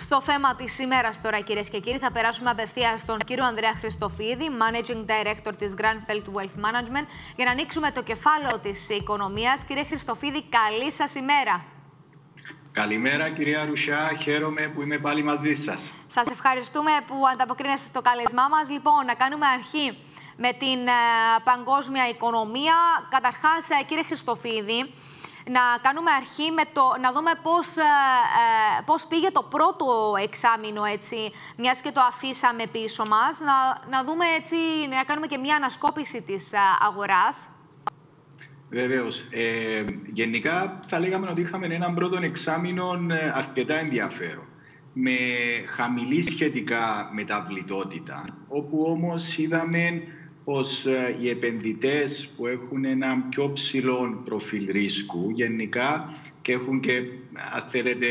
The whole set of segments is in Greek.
Στο θέμα της ημέρας τώρα, κυρίες και κύριοι, θα περάσουμε απευθείας στον κύριο Ανδρέα Χριστοφίδη, Managing Director της Granfeld Wealth Management, για να ανοίξουμε το κεφάλαιο της οικονομίας. Κύριε Χριστοφίδη, καλή σας ημέρα. Καλημέρα, κυρία Ρουσιά. Χαίρομαι που είμαι πάλι μαζί σας. Σας ευχαριστούμε που ανταποκρίνεστε στο κάλεσμά μας. Λοιπόν, να κάνουμε αρχή με την παγκόσμια οικονομία. Καταρχάς, κύριε Χριστοφίδη, να κάνουμε αρχή με να δούμε πώς πήγε το πρώτο εξάμηνο, έτσι, μιας και το αφήσαμε πίσω μας. Να δούμε, έτσι, να κάνουμε και μια ανασκόπηση της αγοράς. Βεβαίως. Γενικά θα λέγαμε ότι είχαμε έναν πρώτο εξάμηνο αρκετά ενδιαφέρον, με χαμηλή σχετικά μεταβλητότητα, όπου όμως είδαμε πως οι επενδυτές που έχουν ένα πιο ψηλό προφίλ ρίσκου γενικά και έχουν και, αν θέλετε,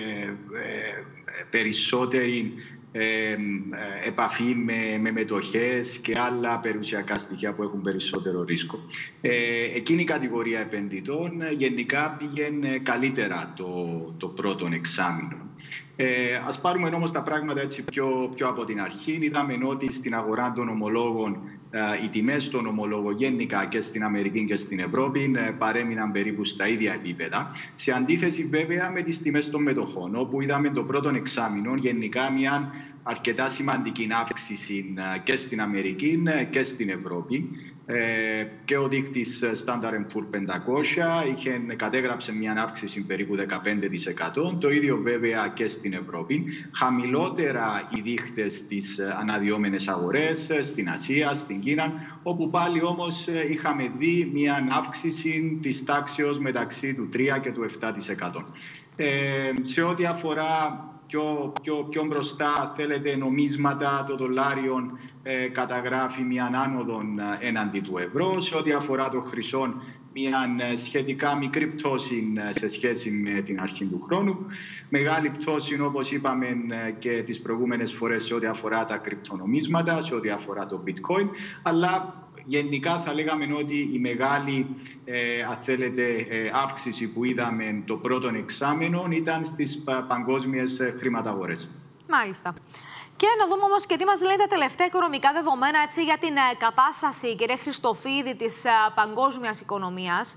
περισσότερη επαφή με μετοχές και άλλα περιουσιακά στοιχεία που έχουν περισσότερο ρίσκο. Εκείνη η κατηγορία επενδυτών γενικά πήγαινε καλύτερα το πρώτο εξάμηνο. Ας πάρουμε όμως τα πράγματα έτσι πιο από την αρχή. Είδαμε ότι στην αγορά των ομολόγων οι τιμές των ομολόγων γενικά και στην Αμερική και στην Ευρώπη παρέμειναν περίπου στα ίδια επίπεδα. Σε αντίθεση βέβαια με τις τιμές των μετοχών, όπου είδαμε το πρώτο εξάμηνο γενικά μια αρκετά σημαντική αύξηση και στην Αμερική και στην Ευρώπη. Και ο δείκτης Standard & Poor's 500 κατέγραψε μια αύξηση περίπου 15%. Το ίδιο βέβαια και στην Ευρώπη. Χαμηλότερα οι δείκτες στις αναδυόμενες αγορές, στην Ασία, στην Κίνα, όπου πάλι όμως είχαμε δει μια αύξηση της τάξεως μεταξύ του 3% και του 7%. Σε ό,τι αφορά πιο μπροστά, θέλετε, νομίσματα, το δολάριο καταγράφει μια άνοδο έναντι του ευρώ. Σε ό,τι αφορά το χρυσό, μια σχετικά μικρή πτώση σε σχέση με την αρχή του χρόνου. Μεγάλη πτώση, όπως είπαμε και τις προηγούμενες φορές, σε ό,τι αφορά τα κρυπτονομίσματα, σε ό,τι αφορά το bitcoin, αλλά γενικά θα λέγαμε ότι η μεγάλη αύξηση που είδαμε το πρώτο εξάμηνο ήταν στις παγκόσμιες χρηματαγορές. Μάλιστα. Και να δούμε όμως και τι μας λένε τα τελευταία οικονομικά δεδομένα, έτσι, για την κατάσταση, κύριε Χριστοφίδη, της παγκόσμιας οικονομίας.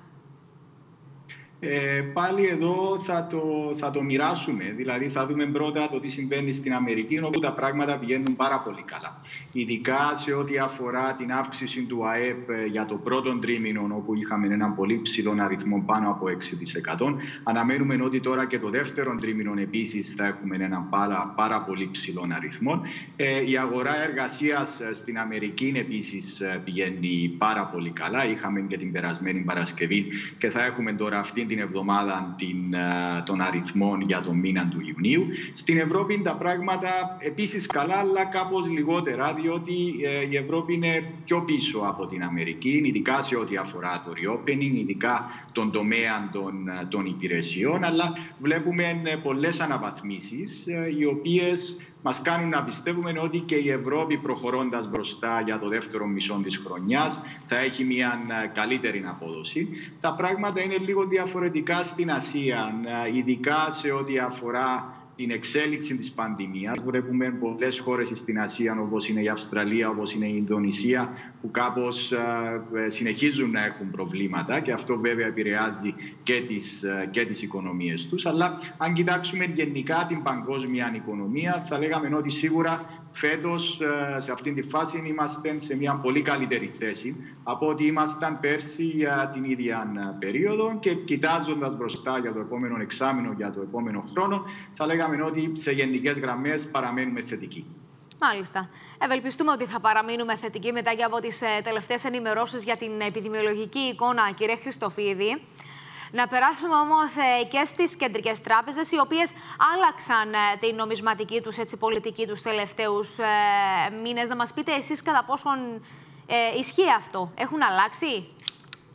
Πάλι εδώ θα το μοιράσουμε. Δηλαδή θα δούμε πρώτα το τι συμβαίνει στην Αμερική, όπου τα πράγματα πηγαίνουν πάρα πολύ καλά. Ειδικά σε ό,τι αφορά την αύξηση του ΑΕΠ για το πρώτο τρίμηνο, όπου είχαμε έναν πολύ ψηλό αριθμό πάνω από 6%. Αναμένουμε ότι τώρα και το δεύτερο τρίμηνο επίσης θα έχουμε έναν πάρα πολύ ψηλό αριθμό. Η αγορά εργασίας στην Αμερική επίσης πηγαίνει πάρα πολύ καλά. Είχαμε και την περασμένη Παρασκευή και θα έχουμε τώρα αυτή την εβδομάδα των αριθμών για τον μήνα του Ιουνίου. Στην Ευρώπη τα πράγματα επίσης καλά, αλλά κάπως λιγότερα, διότι η Ευρώπη είναι πιο πίσω από την Αμερική, ειδικά σε ό,τι αφορά το reopening, ειδικά τον τομέα των υπηρεσιών, αλλά βλέπουμε πολλές αναβαθμίσεις, οι οποίες μας κάνουν να πιστεύουμε ότι και η Ευρώπη, προχωρώντας μπροστά για το δεύτερο μισό της χρονιάς, θα έχει μια καλύτερη απόδοση. Τα πράγματα είναι λίγο διαφορετικά στην Ασία, ειδικά σε ό,τι αφορά την εξέλιξη της πανδημίας. Βλέπουμε πολλές χώρες στην Ασία, όπως είναι η Αυστραλία, όπως είναι η Ινδονησία, που κάπως συνεχίζουν να έχουν προβλήματα και αυτό βέβαια επηρεάζει και τις οικονομίες τους. Αλλά αν κοιτάξουμε γενικά την παγκόσμια οικονομία, θα λέγαμε ότι σίγουρα φέτος, σε αυτήν τη φάση, είμαστε σε μια πολύ καλύτερη θέση από ό,τι ήμασταν πέρσι για την ίδια περίοδο, και κοιτάζοντας μπροστά για το επόμενο εξάμηνο, για το επόμενο χρόνο, θα λέγαμε ότι σε γενικές γραμμές παραμένουμε θετικοί. Μάλιστα. Ευελπιστούμε ότι θα παραμείνουμε θετικοί μετά και από τις τελευταίες ενημερώσεις για την επιδημιολογική εικόνα, κύριε Χριστοφίδη. Να περάσουμε όμως και στις κεντρικές τράπεζες, οι οποίες άλλαξαν την νομισματική τους, έτσι, πολιτική τους τελευταίους μήνες. Να μας πείτε εσείς κατά πόσον ισχύει αυτό. Έχουν αλλάξει?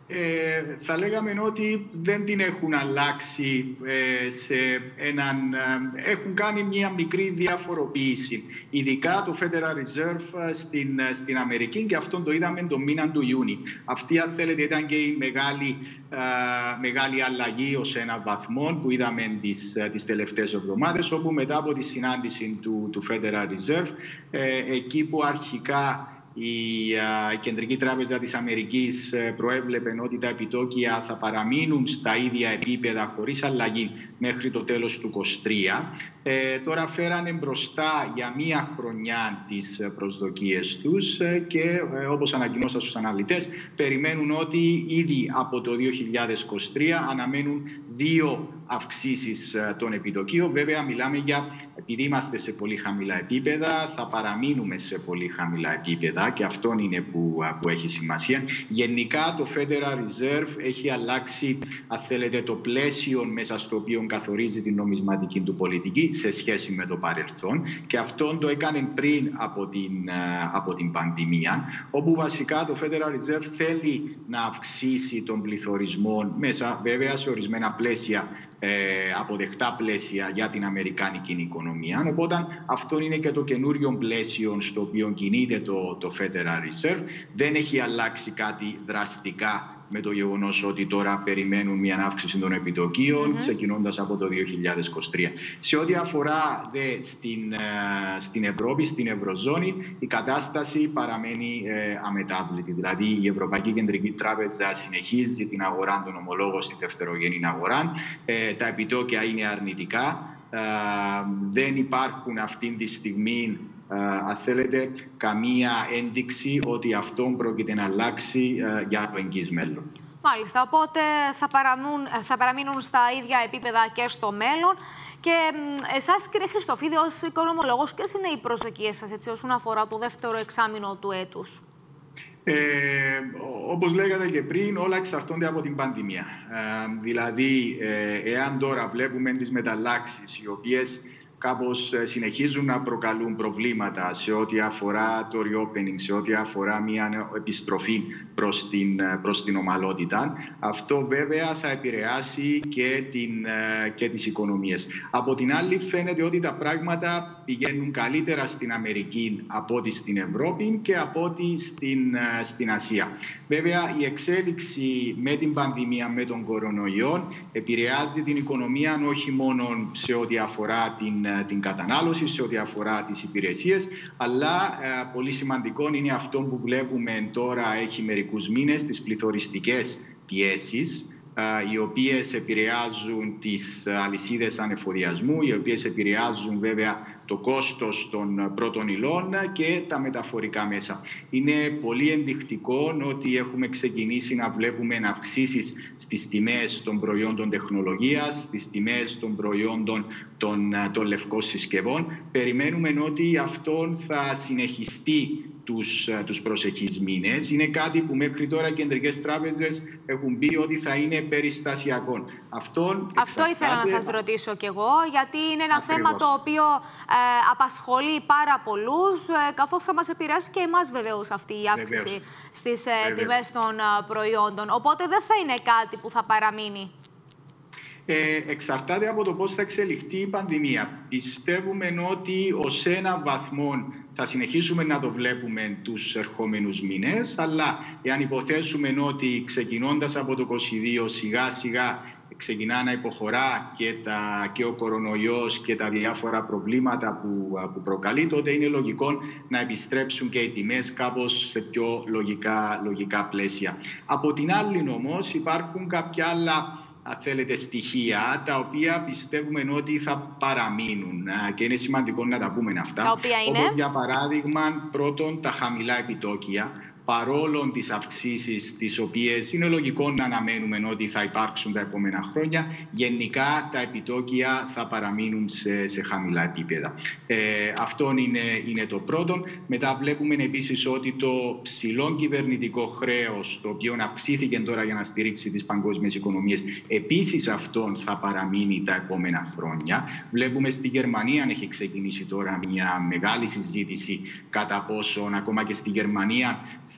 Θα λέγαμε ότι δεν την έχουν αλλάξει έχουν κάνει μια μικρή διαφοροποίηση. Ειδικά το Federal Reserve στην Αμερική, και αυτό το είδαμε το μήνα του Ιούνιου. Αυτή, αν θέλετε, ήταν και η μεγάλη αλλαγή ως έναν βαθμό που είδαμε τις τελευταίες εβδομάδες, όπου μετά από τη συνάντηση του Federal Reserve, εκεί που αρχικά η Κεντρική Τράπεζα της Αμερικής προέβλεπε ότι τα επιτόκια θα παραμείνουν στα ίδια επίπεδα χωρίς αλλαγή μέχρι το τέλος του 2023. Τώρα φέρανε μπροστά για μία χρονιά τις προσδοκίες τους και όπως ανακοινώσαν στους αναλυτές, περιμένουν ότι ήδη από το 2023 αναμένουν 2 αυξήσεις των επιτοκίων. Βέβαια, μιλάμε επειδή είμαστε σε πολύ χαμηλά επίπεδα, θα παραμείνουμε σε πολύ χαμηλά επίπεδα και αυτό είναι που έχει σημασία. Γενικά, το Federal Reserve έχει αλλάξει, αν θέλετε, το πλαίσιο μέσα στο οποίο καθορίζει την νομισματική του πολιτική σε σχέση με το παρελθόν, και αυτό το έκανε πριν από την πανδημία, όπου βασικά το Federal Reserve θέλει να αυξήσει τον πληθωρισμό μέσα βέβαια σε ορισμένα πλαίσια, αποδεκτά πλαίσια για την αμερικάνικη οικονομία. Οπότε αυτό είναι και το καινούριο πλαίσιο στο οποίο κινείται το Federal Reserve. Δεν έχει αλλάξει κάτι δραστικά με το γεγονός ότι τώρα περιμένουν μια αύξηση των επιτοκίων ξεκινώντας από το 2023. Σε ό,τι αφορά στην Ευρώπη, στην Ευρωζώνη, η κατάσταση παραμένει αμετάβλητη. Δηλαδή, η Ευρωπαϊκή Κεντρική Τράπεζα συνεχίζει την αγορά των ομολόγων στη δευτερογενή αγορά. Τα επιτόκια είναι αρνητικά. Δεν υπάρχουν αυτή τη στιγμή, αν θέλετε, καμία ένδειξη ότι αυτό πρόκειται να αλλάξει για το εγγύς μέλλον. Μάλιστα, οπότε θα παραμείνουν στα ίδια επίπεδα και στο μέλλον. Και εσάς, κύριε Χριστοφίδη, ως οικονομολόγος, ποιες είναι οι προσδοκίες σας όσον αφορά το δεύτερο εξάμηνο του έτους? Όπως λέγατε και πριν, όλα εξαρτώνται από την πανδημία. Δηλαδή, εάν τώρα βλέπουμε τις μεταλλάξεις, οι οποίες κάπως συνεχίζουν να προκαλούν προβλήματα σε ό,τι αφορά το reopening, σε ό,τι αφορά μια επιστροφή προς την ομαλότητα, αυτό βέβαια θα επηρεάσει και τις οικονομίες. Από την άλλη, φαίνεται ότι τα πράγματα πηγαίνουν καλύτερα στην Αμερική από ό,τι στην Ευρώπη και από ό,τι στην Ασία. Βέβαια, η εξέλιξη με την πανδημία, με τον κορονοϊό, επηρεάζει την οικονομία όχι μόνο σε ό,τι αφορά την κατανάλωση, σε ό,τι αφορά τις υπηρεσίες, αλλά πολύ σημαντικό είναι αυτό που βλέπουμε τώρα έχει μερικούς μήνες, τις πληθωριστικές πιέσεις, οι οποίες επηρεάζουν τις αλυσίδες ανεφοδιασμού, οι οποίες επηρεάζουν βέβαια το κόστος των πρώτων υλών και τα μεταφορικά μέσα. Είναι πολύ ενδεικτικό ότι έχουμε ξεκινήσει να βλέπουμε αυξήσεις στις τιμές των προϊόντων τεχνολογίας, στις τιμές των προϊόντων των λευκών συσκευών. Περιμένουμε ότι αυτό θα συνεχιστεί τους προσεχείς μήνες. Είναι κάτι που μέχρι τώρα οι κεντρικές τράπεζες έχουν πει ότι θα είναι περιστασιακό. Αυτό ήθελα να σας ρωτήσω κι εγώ, γιατί είναι ένα θέμα το οποίο απασχολεί πάρα πολλούς, καθώς θα μας επηρεάσει και εμάς βεβαίως αυτή η αύξηση στις τιμές των προϊόντων. Οπότε δεν θα είναι κάτι που θα παραμείνει. Εξαρτάται από το πώς θα εξελιχθεί η πανδημία. Πιστεύουμε ότι ως έναν βαθμό θα συνεχίσουμε να το βλέπουμε τους ερχόμενους μήνες, αλλά εάν υποθέσουμε ότι ξεκινώντας από το 2022 σιγά σιγά ξεκινά να υποχωρά και ο κορονοϊός και τα διάφορα προβλήματα που προκαλεί, τότε είναι λογικό να επιστρέψουν και οι τιμές κάπως σε πιο λογικά πλαίσια. Από την άλλη όμως υπάρχουν κάποια άλλα, αν θέλετε, στοιχεία τα οποία πιστεύουμε ότι θα παραμείνουν και είναι σημαντικό να τα πούμε αυτά. Τα οποία είναι? Όπως για παράδειγμα, πρώτον, τα χαμηλά επιτόκια, παρόλο τις αυξήσεις τις οποίες είναι λογικό να αναμένουμε ότι θα υπάρξουν τα επόμενα χρόνια, γενικά τα επιτόκια θα παραμείνουν σε χαμηλά επίπεδα. Αυτό είναι το πρώτο. Μετά βλέπουμε επίσης ότι το ψηλό κυβερνητικό χρέος, το οποίο αυξήθηκε τώρα για να στηρίξει τις παγκόσμιες οικονομίες, επίσης αυτό θα παραμείνει τα επόμενα χρόνια. Βλέπουμε στη Γερμανία έχει ξεκινήσει τώρα μια μεγάλη συζήτηση κατά πόσον ακόμα και στη Γερμανία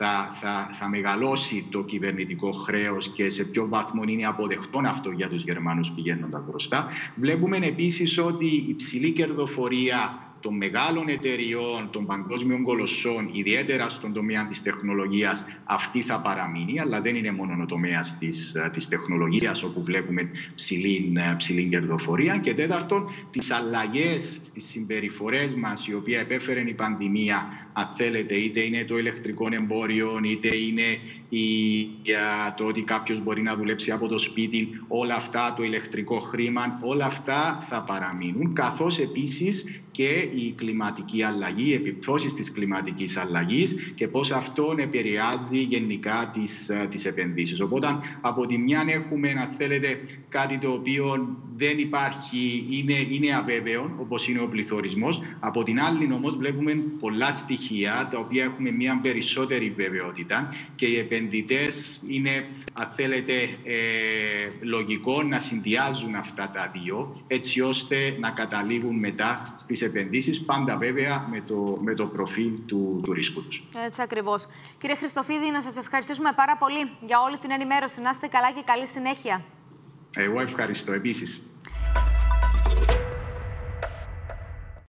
θα μεγαλώσει το κυβερνητικό χρέος και σε ποιο βαθμό είναι αποδεκτό αυτό για τους Γερμανούς πηγαίνοντας μπροστά. Βλέπουμε επίσης ότι η υψηλή κερδοφορία των μεγάλων εταιριών, των παγκόσμιων κολοσσών, ιδιαίτερα στον τομέα της τεχνολογίας, αυτή θα παραμείνει, αλλά δεν είναι μόνο ο τομέας της τεχνολογίας όπου βλέπουμε ψηλή κερδοφορία. Και τέταρτον, τις αλλαγές στις συμπεριφορές μας, η οποία επέφερε η πανδημία, αν θέλετε, είτε είναι το ηλεκτρικό εμπόριο, είτε είναι το ότι κάποιος μπορεί να δουλέψει από το σπίτι, όλα αυτά, το ηλεκτρικό χρήμα, όλα αυτά θα παραμείνουν, καθώς επίσης και η κλιματική αλλαγή, οι επιπτώσεις της κλιματικής αλλαγής και πώς αυτό επηρεάζει γενικά τις επενδύσεις. Οπότε, από τη μια έχουμε, αν θέλετε, κάτι το οποίο δεν υπάρχει, είναι αβέβαιο, όπως είναι ο πληθωρισμός. Από την άλλη, όμως, βλέπουμε πολλά στοιχεία, τα οποία έχουμε μια περισσότερη βεβαιότητα και οι επενδυτές είναι, αν θέλετε, λογικό να συνδυάζουν αυτά τα δύο, έτσι ώστε να καταλήγουν μετά στις επενδύσεις, πάντα βέβαια με το προφίλ του ρίσκου τους. Έτσι ακριβώς. Κύριε Χριστοφίδη, να σας ευχαριστήσουμε πάρα πολύ για όλη την ενημέρωση. Να είστε καλά και καλή συνέχεια. Εγώ ευχαριστώ επίσης.